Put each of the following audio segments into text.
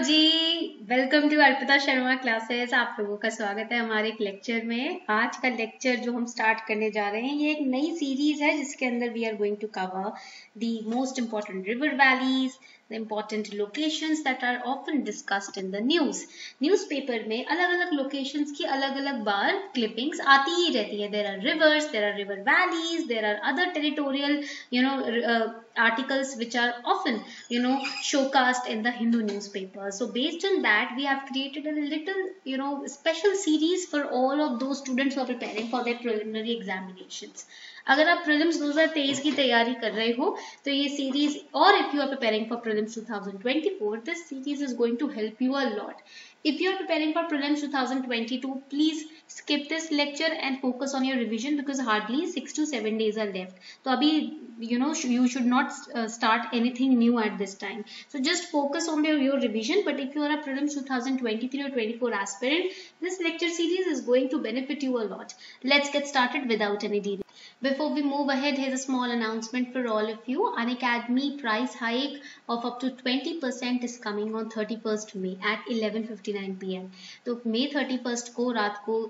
Ji, welcome to Arpita Sharma classes. आप लोगों का स्वागत है हमारे एक लेक्चर में। आज का लेक्चर जो हम स्टार्ट करने जा रहे हैं, ये एक नई सीरीज है जिसके अंदर we are going to cover the most important river valleys, the important locations that are often discussed in the news. Newspaper में अलग अलग लोकेशंस की अलग अलग बार क्लिपिंग्स आती ही रहती है. There are rivers, there are river valleys, there are other territorial articles which are often showcased in the Hindu newspaper. So based on that, we have created a little special series for all of those students who are preparing for their preliminary examinations. अगर आप prelims 2023 की तैयारी कर रहे हो तो ये series, और if you are preparing for prelims 2024, this series is going to help you a lot. If you are preparing for prelims 2022, please skip this lecture and focus on your revision because hardly 6 to 7 days are left. So abhi you should not start anything new at this time. So just focus on your revision. But if you are a prelims 2023 or 24 aspirant, this lecture series is going to benefit you a lot. Let's get started without any delay. Before we move ahead, here's a small announcement for all of you. Unacademy price hike of up to 20% is coming on 31st May at 11:59 PM. तो May 31st को रात को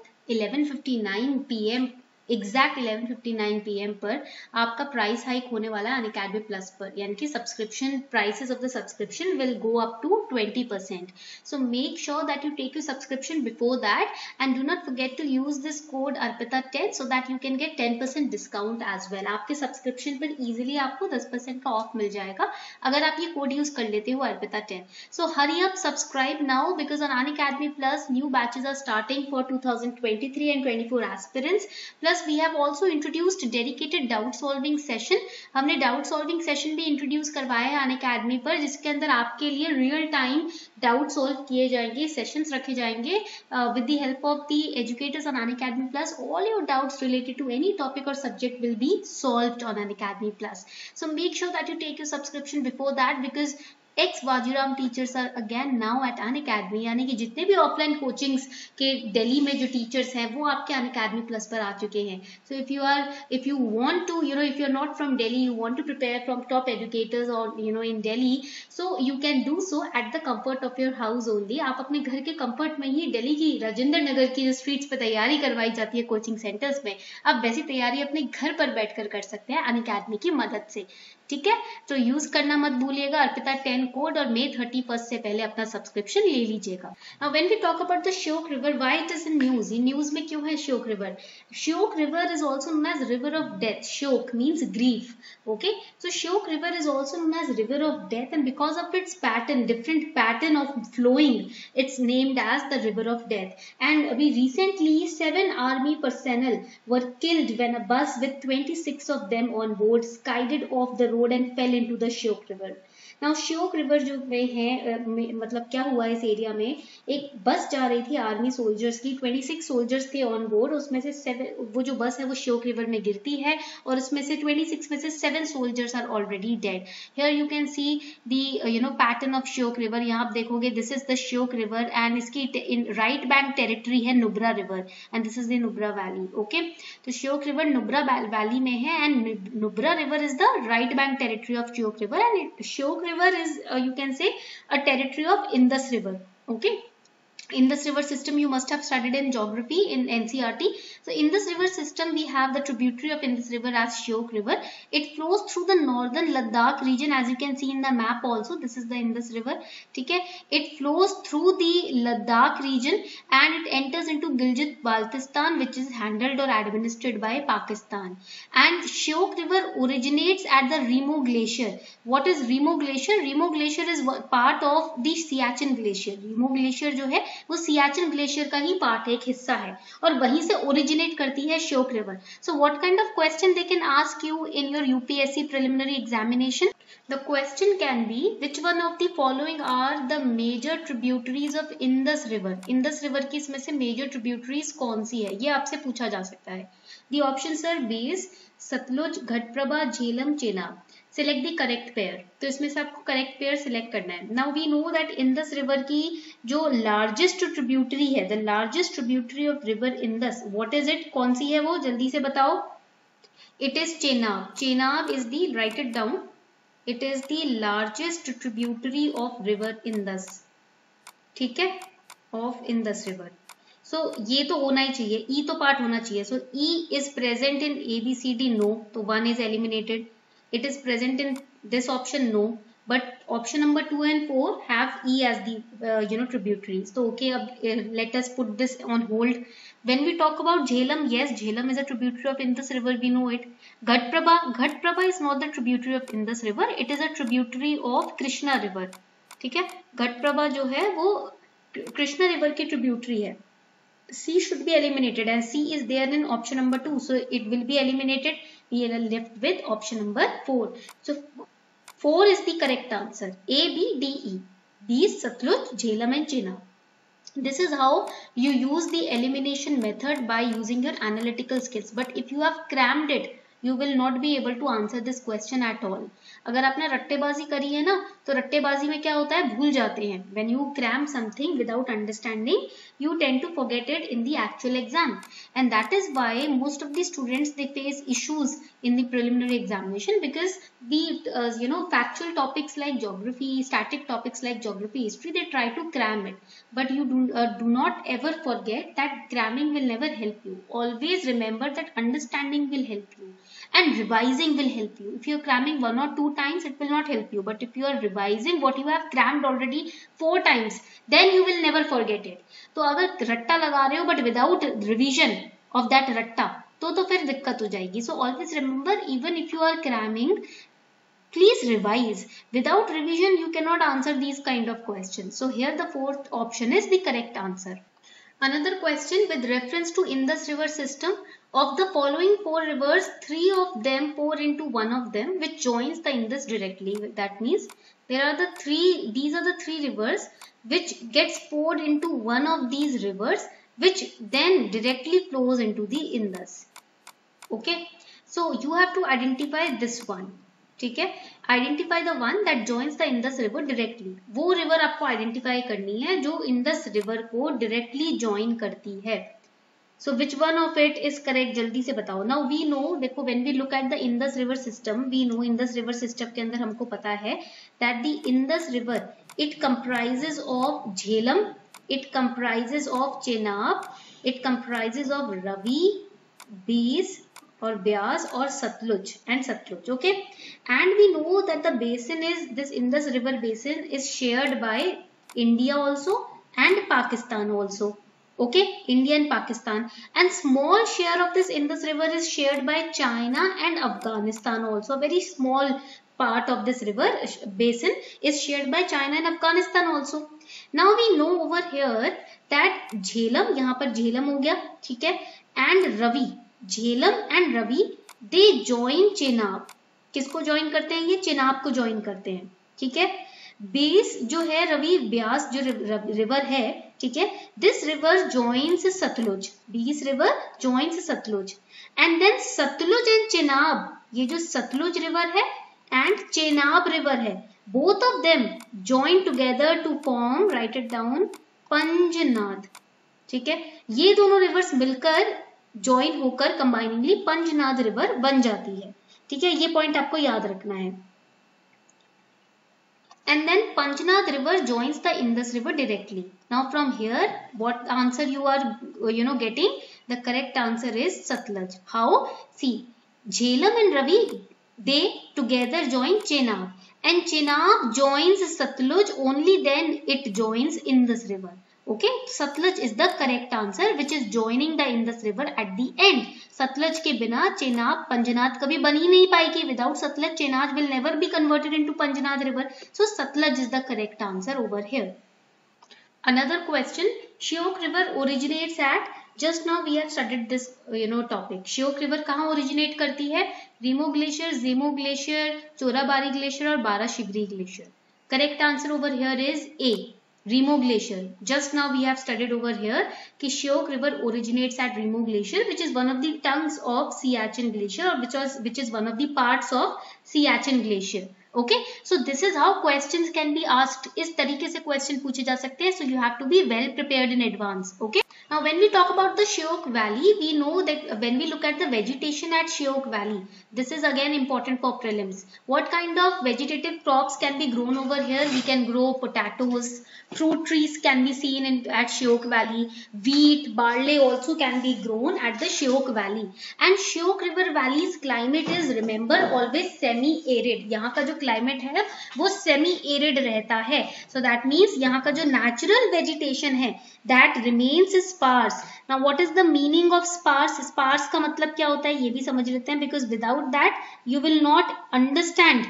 11:59 PM exact 11:59 PM पर आपका price hike होने वाला है Unacademy plus पर, यानी कि subscription prices of the subscription will go up to 20%. So make sure that you take your subscription before that and do not forget to use this code अर्पिता10 so that you can get 10% discount as well. आपके subscription पर easily आपको 10% का of मिल जाएगा अगर आप ये code use कर लेते हो अर्पिता10. So hurry up, subscribe now because on Unacademy Plus new batches are starting for 2023 and 24 aspirants. Plus we have also introduced dedicated doubt solving session. हमने doubt solving session भी introduce करवाया है Unacademy पर, जिसके अंदर आपके लिए real time doubt solve किए जाएंगे, sessions रखे जाएंगे with the help of the educators on Unacademy Plus. All your doubts related to any topic or subject will be solved on Unacademy Plus. So make sure that you take your subscription before that because ex Vajiram teachers are again now at Unacademy, यानी कि जितने भी offline coachings के दिल्ली में जो teachers हैं वो आपके अनअकैडमी प्लस पर आ चुके हैं. So if you want to if you are not from Delhi, you want to prepare from top educators और in Delhi, so you can do so at the comfort of your house only. आप अपने घर के comfort में ही दिल्ली की राजेंद्र नगर की जो streets पर तैयारी करवाई जाती है कोचिंग सेंटर्स में, आप वैसी तैयारी अपने घर पर बैठकर कर सकते हैं अनअकैडमी की मदद से. ठीक है, तो यूज करना मत भूलिएगा अर्पिता10 कोड और May 31st से पहले अपना सब्सक्रिप्शन ले लीजिएगा. Now when we talk about the Shyok river, why it is in news? ये न्यूज में क्यों है Shyok river? Shyok river is also known as river of death. Shyok means grief. Okay, so Shyok river is also known as river of death and because of its pattern, different pattern of flowing, its named as the river of death. And अभी recently 7 army personnel were killed when a bus with 26 of them on board skided off the road and fell into the Shyok River. Now Shyok river जो में है मतलब क्या हुआ इस area में, एक बस जा रही थी आर्मी सोल्जर्स की, 26 सोल्जर्स थे ऑन बोर्ड, उसमें से 7, वो जो बस है वो श्योक रिवर में गिरती है और उसमें से 26 में से 7 soldiers are already dead. Here you can see the pattern of Shyok river. यहाँ आप देखोगे this is the Shyok river and इसकी राइट बैंक टेरिटरी है Nubra river and this is the Nubra valley. Okay, तो श्योक रिवर नुब्रा वैली में है and Nubra river is the right bank territory of Shyok river and Shyok river is you can say a territory of Indus River. Okay, Indus River system you must have studied in geography in NCERT. So Indus River system, we have the tributary of Indus River as Shyok River. It flows through the northern Ladakh region, as you can see in the map also. This is the Indus River. ठीक है, it flows through the Ladakh region and it enters into Gilgit-Baltistan, which is handled or administered by Pakistan. And Shyok River originates at the Remo Glacier. What is Remo Glacier? Remo Glacier is part of the Siachen Glacier. Remo Glacier जो है वो Siachen glacier का ही part है, एक हिस्सा है, और वहीं से ओरिजिनेट करती है Shyok river. So what kind of question they can ask you in your UPSC preliminary examination? The question can be which one of the following are the major tributaries of Indus River? Indus River की इसमें से major tributaries कौन सी है, ये आपसे पूछा जा सकता है. The options are Beas, Satluj, Ghataprabha, Jhelum, Chenab. Select the correct pair. तो इसमें से आपको करेक्ट पेयर सिलेक्ट करना है. Now we know that Indus river की जो लार्जेस्ट ट्रिब्यूटरी है, the largest tributary of river Indus, what is it? कौन सी है वो, जल्दी से बताओ. It is Chenab. Chenab is the, right it down, it is the largest tributary of river Indus. ठीक है, ऑफ इंडस रिवर। सो ये तो होना ही चाहिए, ई तो पार्ट होना चाहिए। So E is present in A B C D, no, तो 1 is eliminated. It is present in this option, no, but option number 2 and 4 have E as the tributaries. So okay, let us put this on hold. When we talk about Jhelum, yes, Jhelum is a tributary of Indus river, we know it. Ghatprabha is not the tributary of Indus river, it is a tributary of Krishna river. ठीक है, Ghatprabha जो है वो Krishna river की tributary है. C should be eliminated and C is there in option number 2, so it will be eliminated. We are left with option number 4. So 4 is the correct answer. A, B, D, E. These Satluj, Jhelum and Chenab. This is how you use the elimination method by using your analytical skills. But if you have crammed it, you will not be able to answer this question at all. अगर आपने रट्टेबाजी करी है ना, तो रट्टेबाजी में क्या होता है, भूल जाते हैं. When you cram something without understanding, you tend to forget it in the actual exam, and that is why most of the students, they face issues in the preliminary examination, because the factual topics like geography, static topics like geography, history, they try to cram it. But you do not ever forget that cramming will never help you. Always remember that understanding will help you. And revising will help you. If you are cramming 1 or 2 times, it will not help you. But if you are revising what you have crammed already 4 times, then you will never forget it. तो अगर रट्टा लगा रहे हो but without revision of that रट्टा, तो फिर दिक्कत हो जाएगी. So always remember, even if you are cramming, please revise. Without revision, you cannot answer these kind of questions. So here the 4th option is the correct answer. Another question with reference to Indus river system. Of the following 4 rivers, 3 of them pour into one of them, which joins the Indus directly. That means these are the 3 rivers which gets poured into one of these rivers, which then directly flows into the Indus. Okay, so you have to identify this one. ठीक है, identify the one that joins the Indus river directly. वो river आपको identify करनी है जो Indus river को directly join करती है. So which one of it is correct, जल्दी से बताओ. नाउ वी नो, देखो, when we look at the Indus river system, we know Indus river system के अंदर हमको पता है that the Indus river, it comprises of Jhelum, it comprises of Chenab, it comprises of Ravi, Beas or Beas or Satluj and Satluj. Okay, and we know that the basin is, this Indus river basin is shared by India also and Pakistan also. Okay, India and Pakistan, and small share of this Indus river is shared by China and Afghanistan also. Very small part of this river basin is shared by China and Afghanistan also. Now we know over here that Jhelum, यहाँ पर Jhelum हो गया, ठीक है, and Ravi, Jhelum and Ravi, they join Chenab. किसको join करते हैं, ये चेनाब को ज्वाइन करते हैं. ठीक है, बेस जो है रवि ब्यास जो रिवर है, ठीक है, this river joins Satluj, Beas river joins Satluj, and then Satluj and Chenab, ये जो सतलुज रिवर है एंड चेनाब रिवर है, both of them join together to form, right it down, Panjnad. ठीक है, ये दोनों रिवर्स मिलकर ज्वाइन होकर कंबाइनिंगली पंजनाद रिवर बन जाती है. ठीक है, ये पॉइंट आपको याद रखना है. And then Panjnad river joins the Indus river directly. Now from here what answer you are getting, the correct answer is Satluj. How, see, Jhelum and Ravi, they together join Chenab, and Chenab joins Satluj, only then it joins Indus river. Okay, Satluj is the correct answer, which is joining the Indus river at the end. Satluj के बिना चेनाब पंजनाद कभी बन ही नहीं पाएगी. Without Satluj, Chenab will never be converted into Panjnad river. So Satluj is the correct answer over here. Another question, Shyok river originates at, just now we have studied this topic. Shyok river कहाँ originate करती है, Rimo glacier, Jemo glacier, Chorabari glacier और Barashigri glacier. Correct answer over here is A, Remo Glacier. Just now we have studied over here कि Shyok River originates at Remo Glacier, which is one of the tongues of Siachen Glacier, or which is one of the parts of Siachen Glacier. Okay, so this is how questions can be asked. इस तरीके से question पूछे जा सकते हैं. So you have to be well prepared in advance. Okay. Now when we talk about the Shyok Valley, we know that when we look at the vegetation at Shyok Valley, this is again important for prelims. What kind of vegetative crops can be grown over here? We can grow potatoes, fruit trees can be seen at Shyok Valley, wheat, barley also can be grown at the Shyok Valley. And Shyok River Valley's climate is, remember, always semi-arid. यहाँ का जो climate है वो semi-arid रहता है. So that means यहाँ का जो natural vegetation है that remains sparse. Now what is the meaning of sparse? Sparse का मतलब क्या होता है ये भी समझ लेते हैं, because without that you will not understand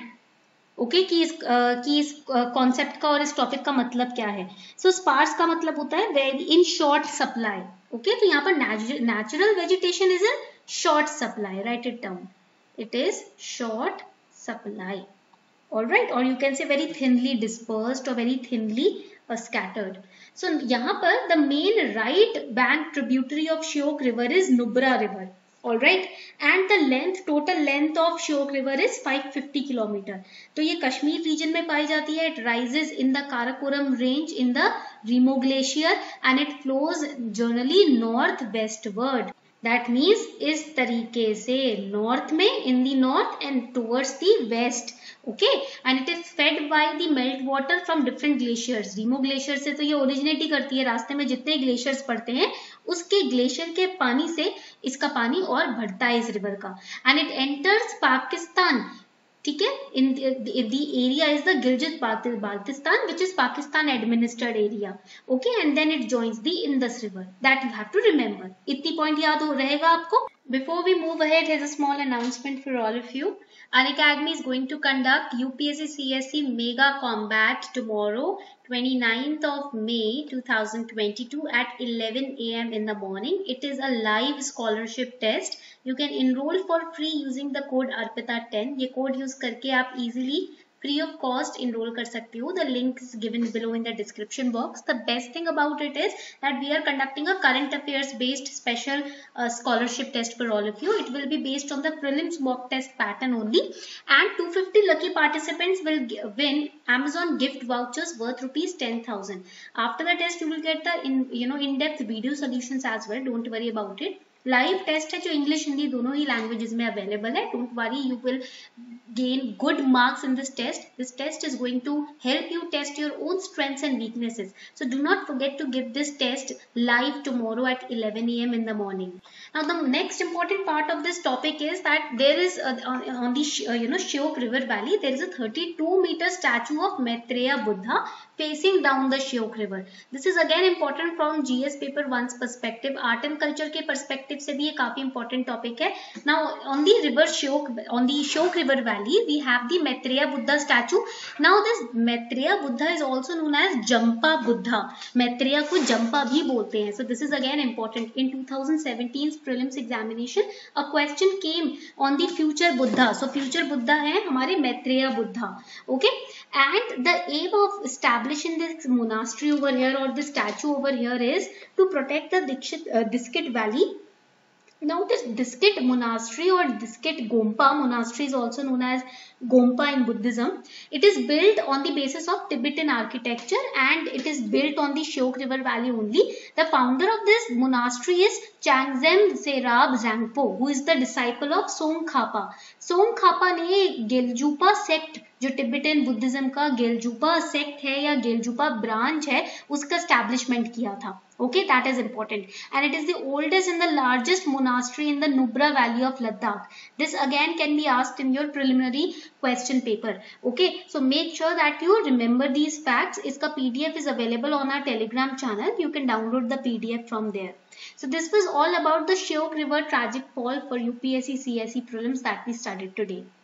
okay कि इस कॉन्सेप्ट का और इस टॉपिक का मतलब क्या है. सो स्पार्स का मतलब होता है very in short supply. Okay, तो यहाँ पर natural vegetation is in short supply. Right it down, it is short supply. Alright, और you can say very thinly dispersed और वेरी थिनली scattered. So यहाँ पर the main right bank tributary of Shyok River is Nubra River. All right, and the length, total length of Shyok River is 550 kilometer. तो ये Kashmir region में पाई जाती है. It rises in the Karakoram range in the Remo Glacier and it flows generally north westward. That means इस तरीके से north में, in the north and towards the west. Okay, and it is fed by the melt water from different glaciers. Remo glacier से तो ये originate ही करती है. रास्ते में जितने ग्लेशियर्स पड़ते हैं उसके ग्लेशियर के पानी से इसका पानी और बढ़ता है इस रिवर का. And it enters Pakistan. ठीक है, in the area is the Gilgit Baltistan which is Pakistan administered area. Okay, and then it joins the Indus river. That you have to remember. इतनी पॉइंट याद हो रहेगा आपको. Before we move ahead, here's a small announcement for all of you. Unacademy is going to conduct UPSC CSE Mega Combat tomorrow, 29th of May 2022 at 11 AM in the morning. It is a live scholarship test. You can enroll for free using the code ARPITA10. ये code use करके आप easily free of cost enroll कर सकते हो. The link is given below in the description box. The best thing about it is that we are conducting a current affairs based special scholarship test for all of you. It will be based on the prelims mock test pattern only, and 250 lucky participants will win Amazon gift vouchers worth rupees 10,000. After the test you will get the in-depth video solutions as well. Don't worry about it. Live test है जो English Hindi दोनों ही languages में available है. Don't worry, you will gain good marks in this test. This test is going to help you test your own strengths and weaknesses. So do not forget to give this test live tomorrow at 11 AM in the morning. Now the next important part of this topic is that there is on the Shyok River Valley there is a 32-meter statue of Maitreya Buddha facing down the Shyok River. This is again important from GS paper 1's perspective. Art and culture के perspective से भी ये काफी important topic है. Now on the Shyok River Valley we have the Maitreya Buddha statue. Now this Maitreya Buddha is also known as Jampa Buddha. Maitreya को Jampa भी बोलते हैं. So this is again important. In 2017's prelims examination a question came on the future Buddha. So future Buddha है हमारे Maitreya Buddha. Okay, and the aim of establishing this monastery over here or the statue over here is to protect the Diskit Valley. Now this Diskit monastery or Diskit Gompa monastery is also known as Gompa in Buddhism. It is built on the basis of Tibetan architecture and it is built on the Shyok River Valley only. The founder of this monastery is Changzem Serab Zangpo, who is the disciple of Tsongkhapa. Tsongkhapa ने Geljupa sect जो Tibetan Buddhism का Gelugpa sect है या गेलजुपा branch है उसका establishment किया था. Okay, that is important, and it is the oldest and the largest monastery in the Nubra Valley of Ladakh. This again can be asked in your preliminary question paper. Okay, so make sure that you remember these facts. इसका PDF is available on our Telegram channel. You can download the PDF from there. So this was all about the Shyok River tragic fall for UPSC CSE prelims that we studied today.